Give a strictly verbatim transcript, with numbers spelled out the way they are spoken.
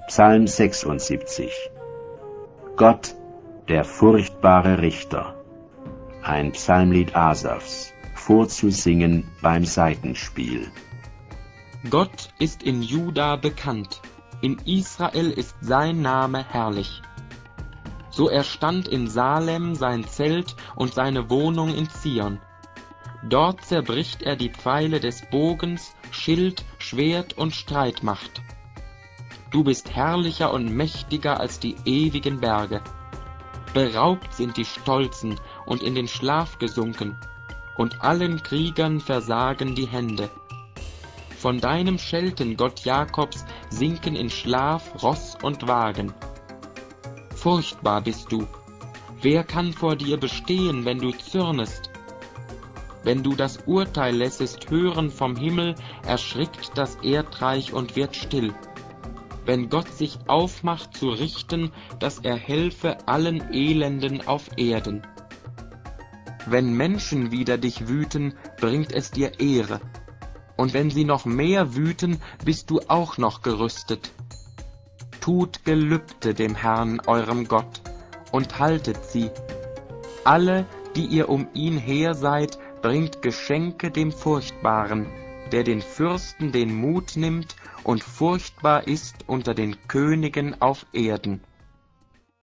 Psalm sechsundsiebzig. Gott, der furchtbare Richter. Ein Psalmlied Asafs, vorzusingen beim Saitenspiel. Gott ist in Juda bekannt, in Israel ist sein Name herrlich. So erstand in Salem sein Zelt und seine Wohnung in Zion. Dort zerbricht er die Pfeile des Bogens, Schild, Schwert und Streitmacht. Du bist herrlicher und mächtiger als die ewigen Berge. Beraubt sind die Stolzen und in den Schlaf gesunken, und allen Kriegern versagen die Hände. Von deinem Schelten, Gott Jakobs, sinken in Schlaf Ross und Wagen. Furchtbar bist du. Wer kann vor dir bestehen, wenn du zürnest? Wenn du das Urteil lässest hören vom Himmel, erschrickt das Erdreich und wird still. Wenn Gott sich aufmacht zu richten, dass er helfe allen Elenden auf Erden. Wenn Menschen wider dich wüten, bringt es dir Ehre. Und wenn sie noch mehr wüten, bist du auch noch gerüstet. Tut Gelübde dem Herrn, eurem Gott, und haltet sie. Alle, die ihr um ihn her seid, bringt Geschenke dem Furchtbaren, der den Fürsten den Mut nimmt und furchtbar ist unter den Königen auf Erden.